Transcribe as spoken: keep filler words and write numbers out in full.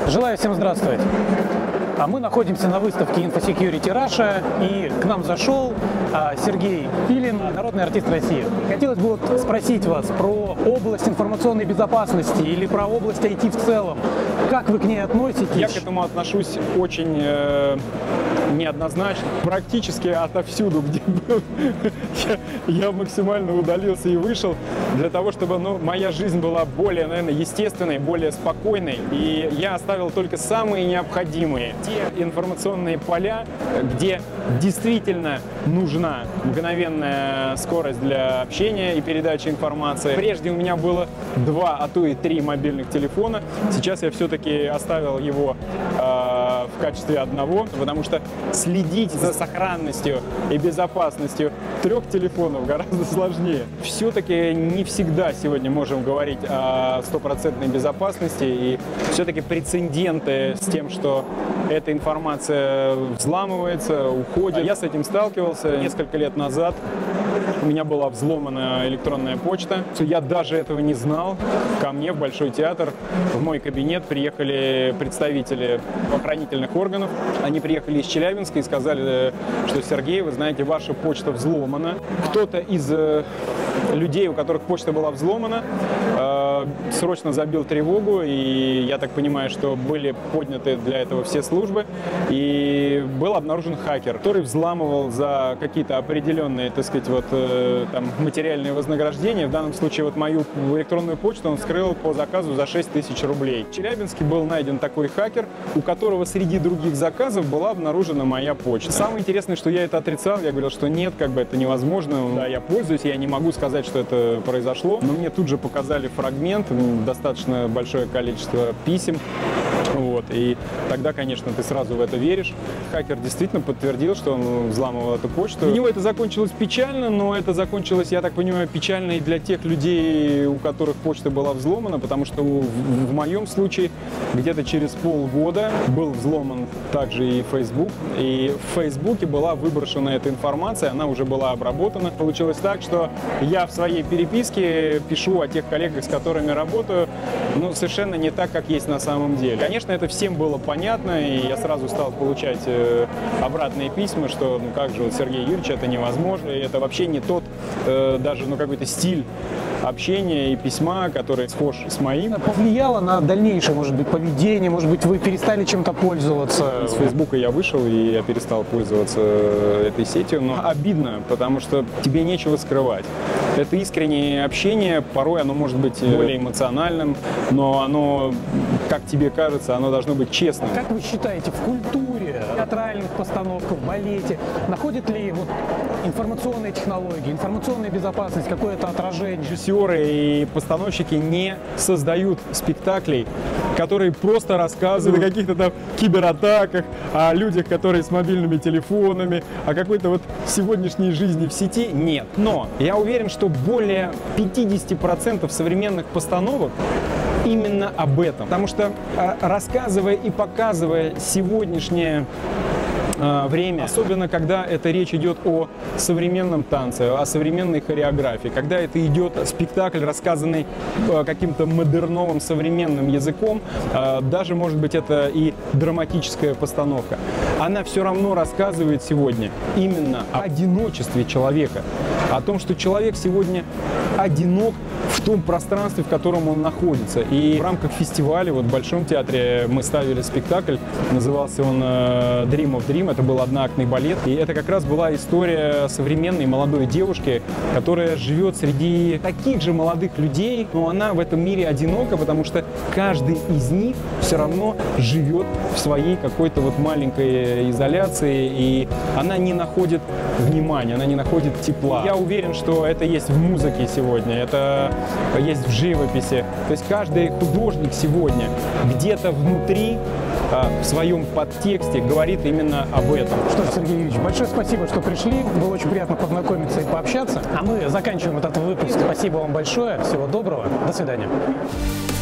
Желаю всем здравствовать! А мы находимся на выставке InfoSecurity Russia, и к нам зашел а, Сергей Пилин, народный артист России. Хотелось бы вот спросить вас про область информационной безопасности или про область ай ти в целом. Как вы к ней относитесь? Я к этому отношусь очень э, неоднозначно. Практически отовсюду, где был, я, я максимально удалился и вышел для того, чтобы ну, моя жизнь была более, наверное, естественной, более спокойной. И я оставил только самые необходимые. Те информационные поля, где действительно нужна мгновенная скорость для общения и передачи информации. Прежде у меня было два, а то и три мобильных телефона. Сейчас я все-таки оставил его э, в качестве одного, потому что следить за сохранностью и безопасностью трех телефонов гораздо сложнее. Все-таки не всегда сегодня можем говорить о стопроцентной безопасности, и все-таки прецеденты с тем, что эта информация взламывается, уходит. Я с этим сталкивался несколько лет назад. У меня была взломана электронная почта. Я даже этого не знал. Ко мне в Большой театр, в мой кабинет приехали представители охранительных органов. Они приехали из Челябинска и сказали, что Сергей, вы знаете, ваша почта взломана. Кто-то из людей, у которых почта была взломана, срочно забил тревогу, и я так понимаю, что были подняты для этого все службы, и был обнаружен хакер, который взламывал за какие-то определенные, так сказать, вот там материальные вознаграждения. В данном случае вот мою электронную почту он вскрыл по заказу за шесть тысяч рублей. В Челябинске был найден такой хакер, у которого среди других заказов была обнаружена моя почта. Самое интересное, что я это отрицал, я говорил, что нет, как бы это невозможно, да, я пользуюсь, я не могу сказать, что это произошло, но мне тут же показали фрагмент, достаточно большое количество писем, вот, и тогда, конечно, ты сразу в это веришь. Хакер действительно подтвердил, что он взламывал эту почту. Для него это закончилось печально, но это закончилось, я так понимаю, печально и для тех людей, у которых почта была взломана, потому что в, в моем случае где-то через полгода был взломан также и Facebook, и в Фейсбуке была выброшена эта информация, она уже была обработана. Получилось так, что я в своей переписке пишу о тех коллегах, с которыми работаю, ну, совершенно не так, как есть на самом деле. Конечно, это всем было понятно, и я сразу стал получать э, обратные письма, что, ну как же, вот, Сергей Юрьевич, это невозможно, и это вообще не тот, э, даже, ну, какой-то стиль общения и письма, который схож с моим. Повлияло на дальнейшее, может быть, поведение, может быть, вы перестали чем-то пользоваться? С Фейсбука я вышел, и я перестал пользоваться этой сетью, но обидно, потому что тебе нечего скрывать. Это искреннее общение, порой оно может быть более эмоциональным, но оно, как тебе кажется, оно должно быть честным. Как вы считаете, в культуре, театральных постановках, в балете находят ли вот информационные технологии, информационная безопасность какое-то отражение? Режиссеры и постановщики не создают спектаклей, которые просто рассказывают о каких-то там кибератаках, о людях, которые с мобильными телефонами, о какой-то вот сегодняшней жизни в сети. Нет. Но я уверен, что более пятидесяти процентов современных постановок именно об этом. Потому что, рассказывая и показывая сегодняшнее время, особенно когда это речь идет о современном танце, о современной хореографии, когда это идет спектакль, рассказанный каким-то модерновым современным языком, даже, может быть, это и драматическая постановка, она все равно рассказывает сегодня именно о одиночестве человека, о том, что человек сегодня одинок в том пространстве, в котором он находится. И в рамках фестиваля, вот в Большом театре мы ставили спектакль, назывался он Dream of Dream, это был одноактный балет, и это как раз была история современной молодой девушки, которая живет среди таких же молодых людей, но она в этом мире одинока, потому что каждый из них все равно живет в своей какой-то вот маленькой изоляции, и она не находит внимания, она не находит тепла. Я уверен, что это есть в музыке сегодня, это есть в живописи. То есть каждый художник сегодня где-то внутри, в своем подтексте говорит именно об этом. Что ж, Сергей Юрьевич, большое спасибо, что пришли. Было очень приятно познакомиться и пообщаться. А мы заканчиваем этот выпуск. Спасибо вам большое. Всего доброго. До свидания.